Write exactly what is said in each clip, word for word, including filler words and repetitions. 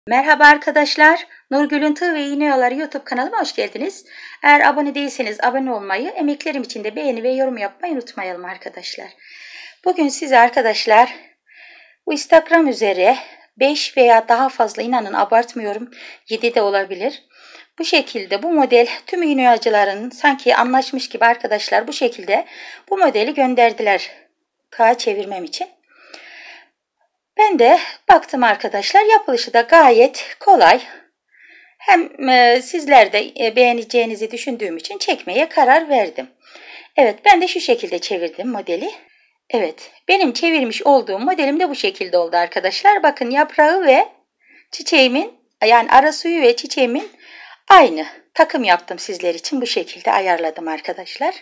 Merhaba arkadaşlar, Nurgül'ün Tığ ve İğne Oyaları YouTube kanalıma hoş geldiniz. Eğer abone değilseniz abone olmayı, emeklerim için de beğeni ve yorum yapmayı unutmayalım arkadaşlar. Bugün size arkadaşlar bu Instagram üzere beş veya daha fazla, inanın abartmıyorum, yedi de olabilir. Bu şekilde bu model tüm iğne oyacıların sanki anlaşmış gibi arkadaşlar bu şekilde bu modeli gönderdiler tığa çevirmem için. Ben de baktım arkadaşlar, yapılışı da gayet kolay. Hem e, sizler de e, beğeneceğinizi düşündüğüm için çekmeye karar verdim. Evet, ben de şu şekilde çevirdim modeli. Evet, benim çevirmiş olduğum modelim de bu şekilde oldu arkadaşlar. Bakın, yaprağı ve çiçeğimin, yani ara suyu ve çiçeğimin aynı takım yaptım, sizler için bu şekilde ayarladım arkadaşlar.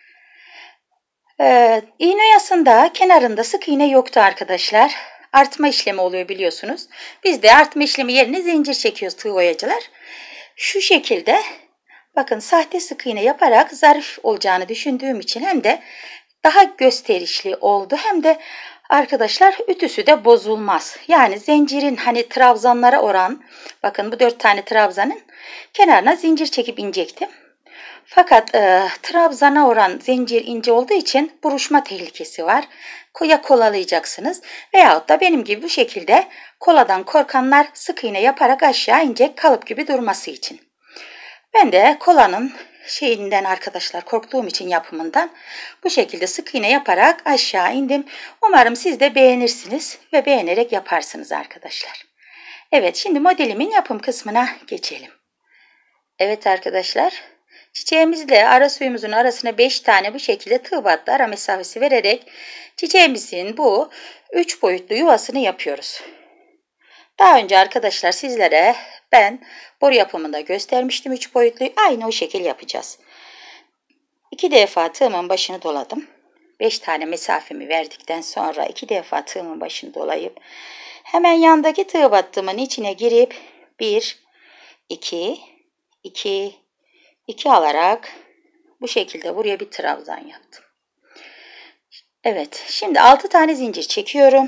Ee, iğne oyasında kenarında sık iğne yoktu arkadaşlar. Artma işlemi oluyor biliyorsunuz. Biz de artma işlemi yerine zincir çekiyoruz tığ oyacılar. Şu şekilde bakın, sahte sık iğne yaparak zarif olacağını düşündüğüm için hem de daha gösterişli oldu, hem de arkadaşlar ütüsü de bozulmaz. Yani zincirin hani trabzanlara oran, bakın bu dört tane trabzanın kenarına zincir çekip inecektim. Fakat e, trabzana oran zincir ince olduğu için buruşma tehlikesi var. Ya kolalayacaksınız veyahut da benim gibi bu şekilde koladan korkanlar sık iğne yaparak aşağı inecek, kalıp gibi durması için. Ben de kolanın şeyinden arkadaşlar korktuğum için, yapımından, bu şekilde sık iğne yaparak aşağı indim. Umarım siz de beğenirsiniz ve beğenerek yaparsınız arkadaşlar. Evet, şimdi modelimin yapım kısmına geçelim. Evet arkadaşlar, çiçeğimizle ara suyumuzun arasına beş tane bu şekilde tığ battı ara mesafesi vererek çiçeğimizin bu üç boyutlu yuvasını yapıyoruz. Daha önce arkadaşlar sizlere ben boru yapımında göstermiştim üç boyutlu. Aynı o şekil yapacağız. iki defa tığımın başını doladım. beş tane mesafemi verdikten sonra iki defa tığımın başını dolayıp hemen yandaki tığ battımın içine girip bir, iki, iki, iki alarak bu şekilde buraya bir trabzan yaptım. Evet, şimdi altı tane zincir çekiyorum.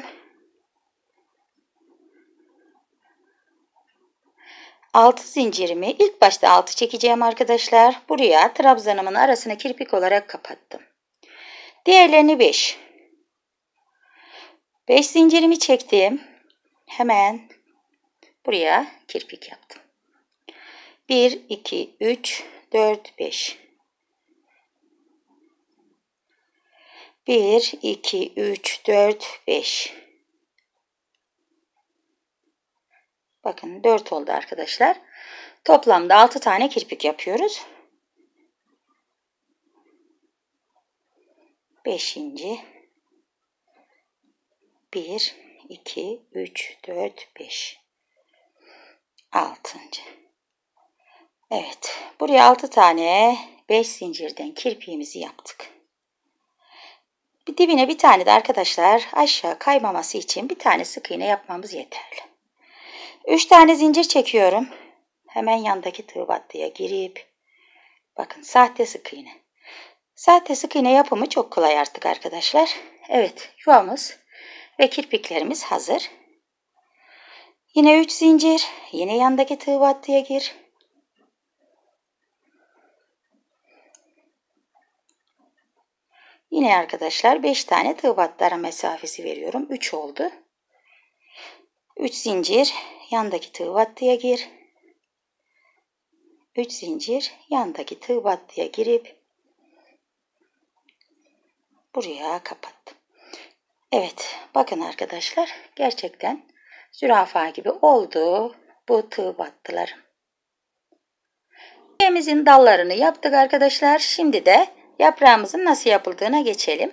altı zincirimi ilk başta altı çekeceğim arkadaşlar. Buraya trabzanımın arasına kirpik olarak kapattım. Diğerlerini beş. beş zincirimi çektim. Hemen buraya kirpik yaptım. bir, iki, üç, dört, beş. bir, iki, üç, dört, beş. Bakın dört oldu arkadaşlar. Toplamda altı tane kirpik yapıyoruz. beşinci. bir, iki, üç, dört, beş. altıncı. Evet. Buraya altı tane beş zincirden kirpiğimizi yaptık. Bir dibine bir tane de arkadaşlar aşağı kaymaması için bir tane sık iğne yapmamız yeterli. üç tane zincir çekiyorum. Hemen yandaki tığ battıya girip bakın, sahte sık iğne. Sahte sık iğne yapımı çok kolay artık arkadaşlar. Evet, yuvamız ve kirpiklerimiz hazır. Yine üç zincir, yine yandaki tığ battıya gir. Yine arkadaşlar beş tane tığ battı ara mesafesi veriyorum. üç oldu. üç zincir, yandaki tığ battıya gir. üç zincir, yandaki tığ battıya girip buraya kapattım. Evet, bakın arkadaşlar, gerçekten zürafa gibi oldu bu tığ battılarım. Çiçeğimizin dallarını yaptık arkadaşlar. Şimdi de yaprağımızın nasıl yapıldığına geçelim.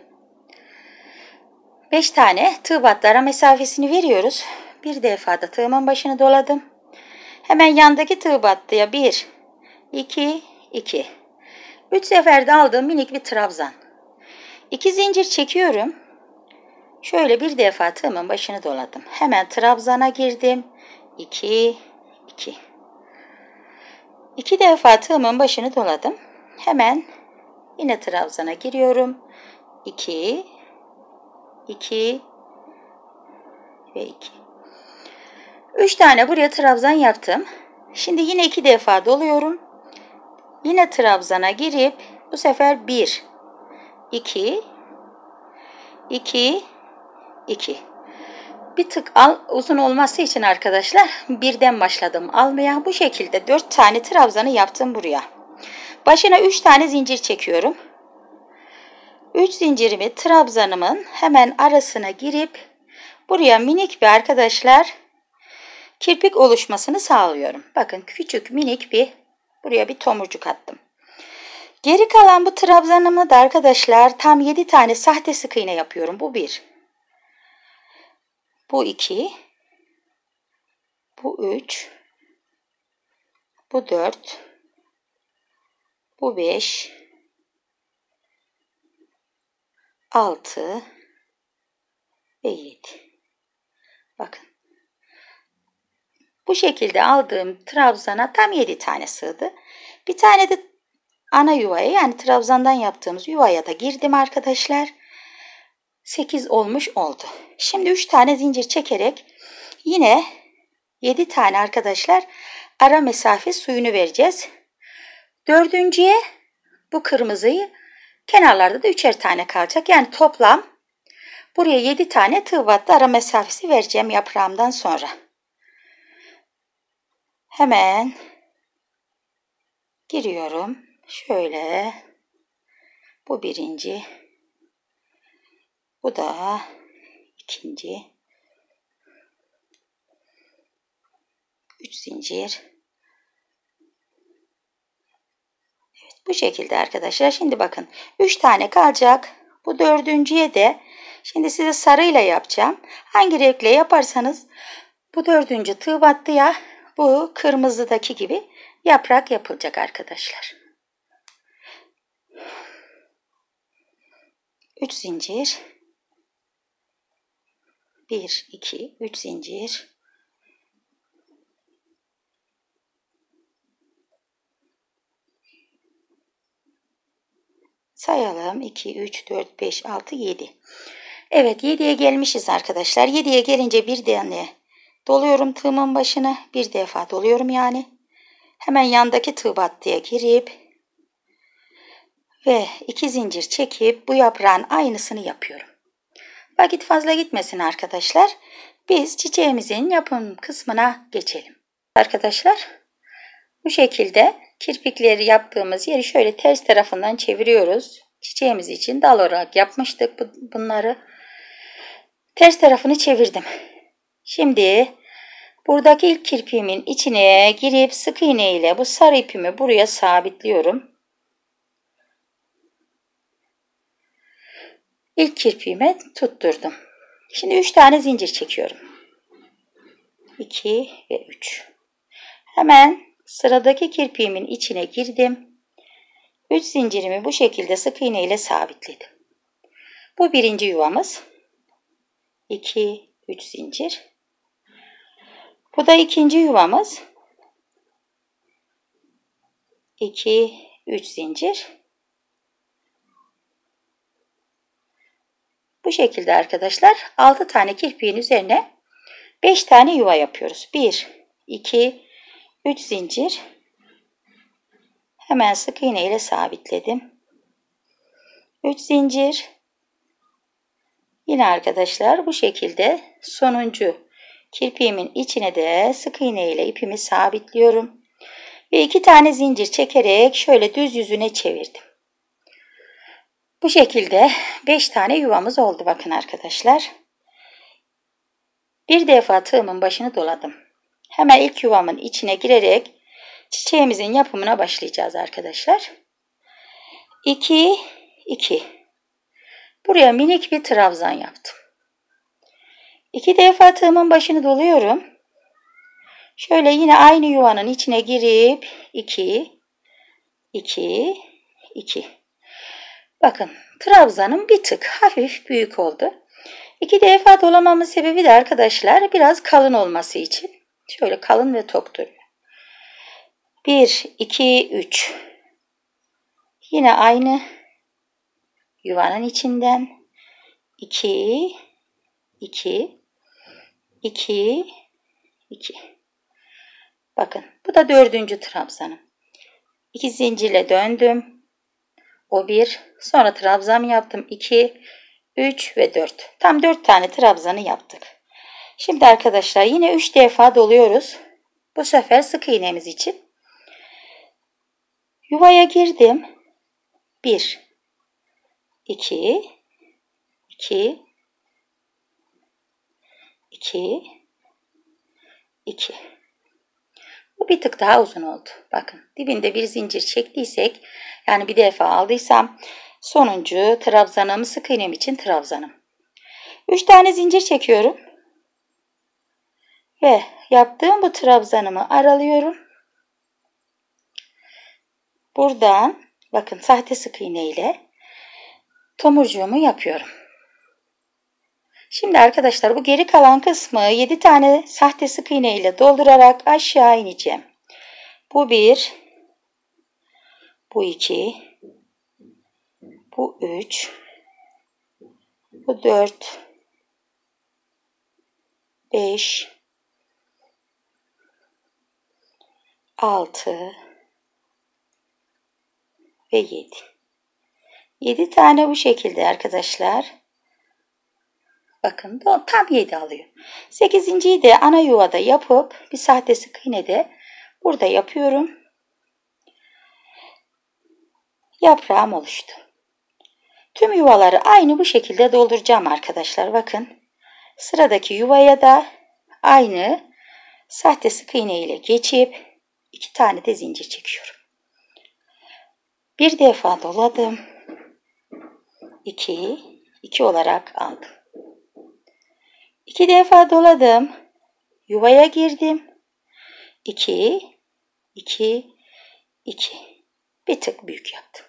beş tane tığ battı ara mesafesini veriyoruz. Bir defada tığımın başını doladım. Hemen yandaki tığ battıya bir, iki, iki. üç seferde aldığım minik bir trabzan. iki zincir çekiyorum. Şöyle bir defa tığımın başını doladım. Hemen trabzana girdim. iki, iki. iki defa tığımın başını doladım. Hemen yine trabzana giriyorum. iki, iki ve iki. üç tane buraya trabzan yaptım. Şimdi yine iki defa doluyorum. Yine trabzana girip bu sefer bir, iki, iki, iki. Bir tık al, uzun olması için arkadaşlar birden başladım almaya. Bu şekilde dört tane trabzanı yaptım buraya. Başına üç tane zincir çekiyorum. üç zincirimi trabzanımın hemen arasına girip buraya minik bir arkadaşlar kirpik oluşmasını sağlıyorum. Bakın küçük minik bir buraya bir tomurcuk attım. Geri kalan bu trabzanımı da arkadaşlar tam yedi tane sahte sık iğne yapıyorum. Bu bir. Bu iki. Bu üç. Bu dört. Bu beş. altı. Ve yedi. Bakın. Bu şekilde aldığım trabzana tam yedi tane sığdı. Bir tane de ana yuvaya yani trabzandan yaptığımız yuvaya da girdim arkadaşlar. sekiz olmuş oldu. Şimdi üç tane zincir çekerek yine yedi tane arkadaşlar ara mesafe suyunu vereceğiz. Dördüncüye bu kırmızıyı kenarlarda da üçer tane kalacak. Yani toplam buraya yedi tane tığ battı ara mesafesi vereceğim yaprağımdan sonra. Hemen giriyorum. Şöyle. Bu birinci. Bu da ikinci. Üç zincir. Evet, bu şekilde arkadaşlar. Şimdi bakın. Üç tane kalacak. Bu dördüncüye de şimdi size sarıyla yapacağım. Hangi renkle yaparsanız bu dördüncü tığ battıya bu kırmızıdaki gibi yaprak yapılacak arkadaşlar. üç zincir. bir, iki, üç zincir. Sayalım. iki, üç, dört, beş, altı, yedi. Evet, yediye gelmişiz arkadaşlar. yediye gelince bir tane doluyorum tığımın başına. Bir defa doluyorum yani. Hemen yandaki tığ battıya girip ve iki zincir çekip bu yaprağın aynısını yapıyorum. Vakit fazla gitmesin arkadaşlar. Biz çiçeğimizin yapım kısmına geçelim. Arkadaşlar bu şekilde kirpikleri yaptığımız yeri şöyle ters tarafından çeviriyoruz. Çiçeğimiz için dal olarak yapmıştık bunları. Ters tarafını çevirdim. Şimdi buradaki ilk kirpiğimin içine girip sık iğne ile bu sarı ipimi buraya sabitliyorum. İlk kirpiğime tutturdum. Şimdi üç tane zincir çekiyorum. iki ve üç. Hemen sıradaki kirpiğimin içine girdim. üç zincirimi bu şekilde sık iğne ile sabitledim. Bu birinci yuvamız. iki, üç zincir. Bu da ikinci yuvamız. iki, üç zincir. Bu şekilde arkadaşlar altı tane kirpiğin üzerine beş tane yuva yapıyoruz. bir, iki, üç zincir. Hemen sık iğne ile sabitledim. üç zincir. Yine arkadaşlar bu şekilde sonuncu kirpiğimin içine de sık iğne ile ipimi sabitliyorum. Ve iki tane zincir çekerek şöyle düz yüzüne çevirdim. Bu şekilde beş tane yuvamız oldu bakın arkadaşlar. Bir defa tığımın başını doladım. Hemen ilk yuvamın içine girerek çiçeğimizin yapımına başlayacağız arkadaşlar. iki, iki. Buraya minik bir trabzan yaptım. İki defa tığımın başını doluyorum. Şöyle yine aynı yuvanın içine girip iki, iki, iki. Bakın trabzanım bir tık hafif büyük oldu. İki defa dolamamın sebebi de arkadaşlar biraz kalın olması için. Şöyle kalın ve tok duruyor. bir, iki, üç. Yine aynı yuvanın içinden iki, iki, iki, iki. Bakın bu da dördüncü trabzanım. iki zincirle döndüm. O bir. Sonra trabzan yaptım. iki, üç ve dört. Tam dört tane trabzanı yaptık. Şimdi arkadaşlar yine üç defa doluyoruz. Bu sefer sık iğnemiz için. Yuvaya girdim. bir, iki, iki, iki, iki. Bu bir tık daha uzun oldu. Bakın dibinde bir zincir çektiysek, yani bir defa aldıysam sonuncu trabzanım, sık iğnem için trabzanım. üç tane zincir çekiyorum. Ve yaptığım bu trabzanımı aralıyorum. Buradan bakın sahte sık iğne ile tomurcuğumu yapıyorum. Şimdi arkadaşlar bu geri kalan kısmı yedi tane sahte sık iğne ile doldurarak aşağı ineceğim. Bu bir, bu iki, bu üç, bu dört, beş, altı ve yedi. yedi tane bu şekilde arkadaşlar. Bakın tam yedi alıyor. sekizinciyi de ana yuvada yapıp bir sahte sık iğne de burada yapıyorum. Yaprağım oluştu. Tüm yuvaları aynı bu şekilde dolduracağım arkadaşlar. Bakın sıradaki yuvaya da aynı sahte sık iğne ile geçip iki tane de zincir çekiyorum. Bir defa doladım. iki, iki olarak aldım. iki defa doladım. Yuvaya girdim. iki, iki, iki. Bir tık büyük yaptım.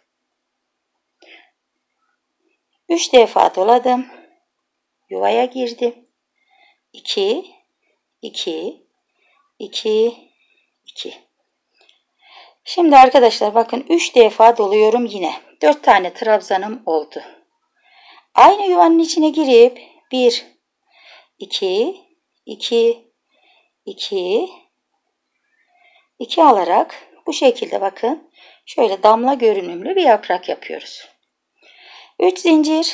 üç defa doladım. Yuvaya girdim. iki, iki, iki, iki. Şimdi arkadaşlar bakın üç defa doluyorum yine. dört tane trabzanım oldu. Aynı yuvanın içine girip bir, iki, iki, iki, iki alarak bu şekilde bakın şöyle damla görünümlü bir yaprak yapıyoruz. üç zincir.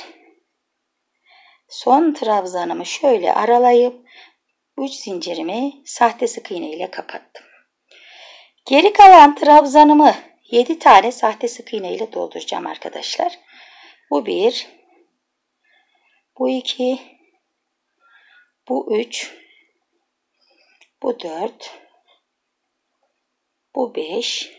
Son trabzanımı şöyle aralayıp üç zincirimi sahte sık iğne ile kapattım. Geri kalan trabzanımı yedi tane sahte sık iğne ile dolduracağım arkadaşlar. Bu bir, bu iki, bu üç, bu dört, bu beş,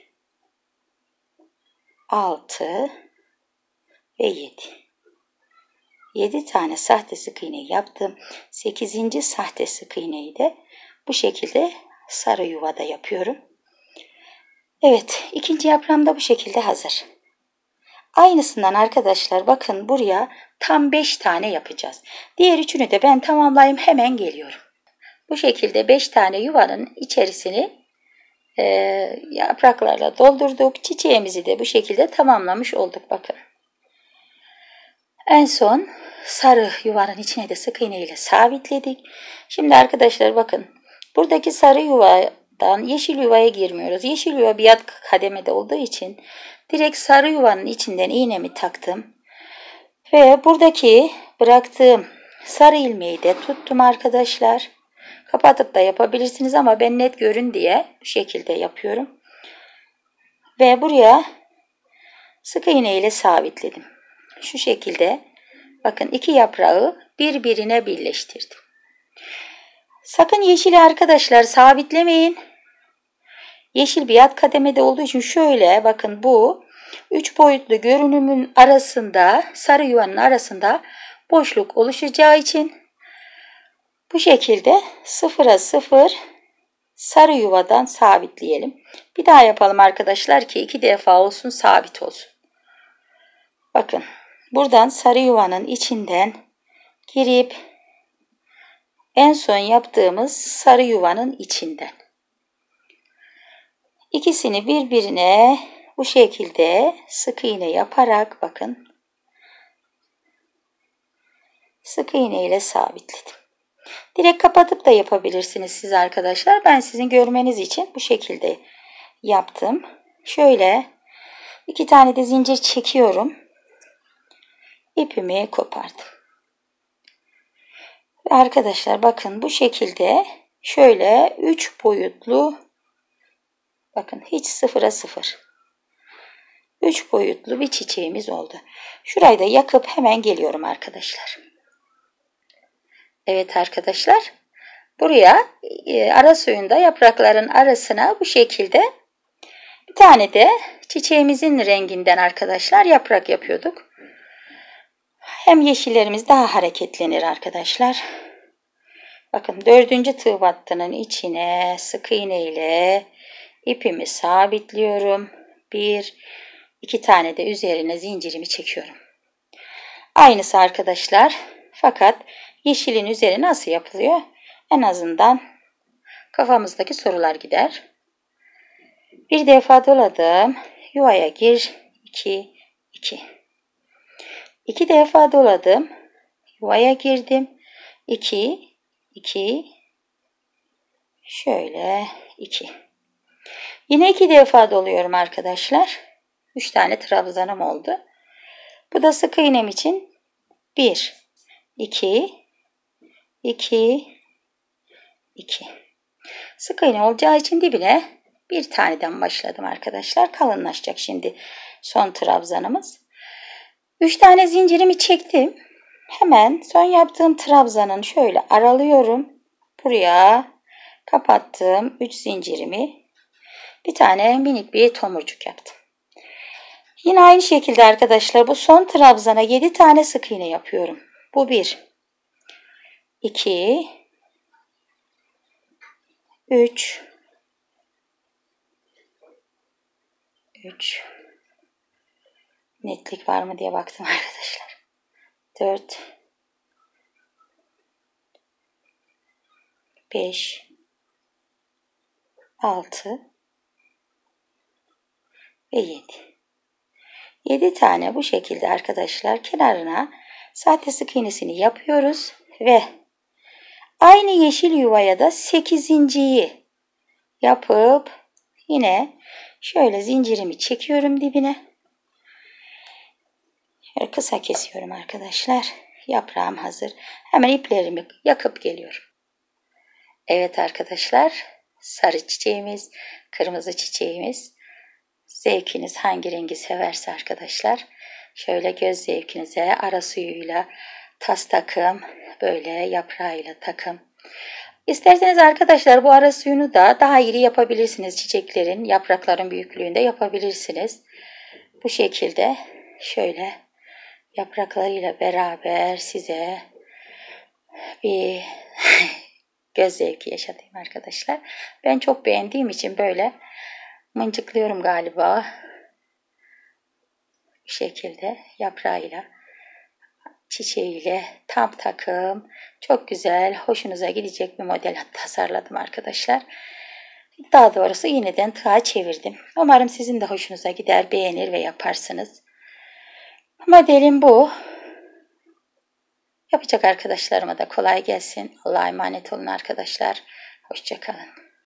altı ve yedi. yedi tane sahte sık iğne yaptım. sekizinci sahte sık iğneyi de bu şekilde sarı yuvada yapıyorum. Evet, ikinci yaprağım da bu şekilde hazır. Aynısından arkadaşlar bakın buraya tam beş tane yapacağız. Diğer üçünü de ben tamamlayayım, hemen geliyorum. Bu şekilde beş tane yuvanın içerisini e, yapraklarla doldurduk. Çiçeğimizi de bu şekilde tamamlamış olduk bakın. En son sarı yuvanın içine de sık iğne ile sabitledik. Şimdi arkadaşlar bakın buradaki sarı yuvadan yeşil yuvaya girmiyoruz. Yeşil yuva biat kademede olduğu için direkt sarı yuvanın içinden iğnemi taktım. Ve buradaki bıraktığım sarı ilmeği de tuttum arkadaşlar. Kapatıp da yapabilirsiniz ama ben net görün diye bu şekilde yapıyorum. Ve buraya sık iğne ile sabitledim. Şu şekilde bakın iki yaprağı birbirine birleştirdim. Sakın yeşili arkadaşlar sabitlemeyin. Yeşil biat kademede olduğu için şöyle bakın bu üç boyutlu görünümün arasında sarı yuvanın arasında boşluk oluşacağı için bu şekilde sıfıra sıfır sarı yuvadan sabitleyelim. Bir daha yapalım arkadaşlar ki iki defa olsun, sabit olsun. Bakın buradan sarı yuvanın içinden girip en son yaptığımız sarı yuvanın içinden ikisini birbirine bu şekilde sık iğne yaparak bakın sık iğne ile sabitledim. Direkt kapatıp da yapabilirsiniz siz arkadaşlar. Ben sizin görmeniz için bu şekilde yaptım. Şöyle iki tane de zincir çekiyorum. İpimi kopardım. Ve arkadaşlar bakın bu şekilde şöyle üç boyutlu, bakın hiç sıfıra sıfır. üç boyutlu bir çiçeğimiz oldu. Şurayı da yakıp hemen geliyorum arkadaşlar. Evet arkadaşlar. Buraya e, ara suyunda yaprakların arasına bu şekilde bir tane de çiçeğimizin renginden arkadaşlar yaprak yapıyorduk. Hem yeşillerimiz daha hareketlenir arkadaşlar. Bakın dördüncü tığ battının içine sık iğne ile ipimi sabitliyorum. Bir, iki tane de üzerine zincirimi çekiyorum. Aynısı arkadaşlar. Fakat yeşilin üzeri nasıl yapılıyor? En azından kafamızdaki sorular gider. Bir defa doladım. Yuvaya gir. iki, iki. İki defa doladım. Yuvaya girdim. iki, iki. Şöyle iki. Yine iki defa doluyorum arkadaşlar. üç tane trabzanım oldu. Bu da sık iğnem için bir, iki, iki, iki. Sık iğne olacağı için dibine bir taneden başladım arkadaşlar. Kalınlaşacak şimdi son trabzanımız. üç tane zincirimi çektim. Hemen son yaptığım trabzanın şöyle aralıyorum. Buraya kapattım üç zincirimi. Bir tane minik bir tomurcuk yaptım. Yine aynı şekilde arkadaşlar bu son trabzana yedi tane sık iğne yapıyorum. Bu bir, iki, üç, üç. Netlik var mı diye baktım arkadaşlar. dört, beş, altı ve yedi. yedi tane bu şekilde arkadaşlar kenarına sahte sık iğnesini yapıyoruz ve aynı yeşil yuvaya da sekizinciyi yapıp yine şöyle zincirimi çekiyorum dibine. Şöyle kısa kesiyorum arkadaşlar. Yaprağım hazır. Hemen iplerimi yakıp geliyorum. Evet arkadaşlar, sarı çiçeğimiz, kırmızı çiçeğimiz. Zevkiniz hangi rengi severse arkadaşlar. Şöyle göz zevkinize ara suyuyla tas takım, böyle yaprağıyla takım. İsterseniz arkadaşlar bu ara suyunu da daha iri yapabilirsiniz. Çiçeklerin, yaprakların büyüklüğünde yapabilirsiniz. Bu şekilde şöyle yapraklarıyla beraber size bir göz zevki yaşatayım arkadaşlar. Ben çok beğendiğim için böyle mıncıklıyorum galiba. Bu şekilde yaprağıyla, çiçeğiyle tam takım çok güzel, hoşunuza gidecek bir model tasarladım arkadaşlar. Daha doğrusu iğneden tığa çevirdim. Umarım sizin de hoşunuza gider, beğenir ve yaparsınız. Modelim bu. Yapacak arkadaşlarıma da kolay gelsin. Allah'a emanet olun arkadaşlar. Hoşça kalın.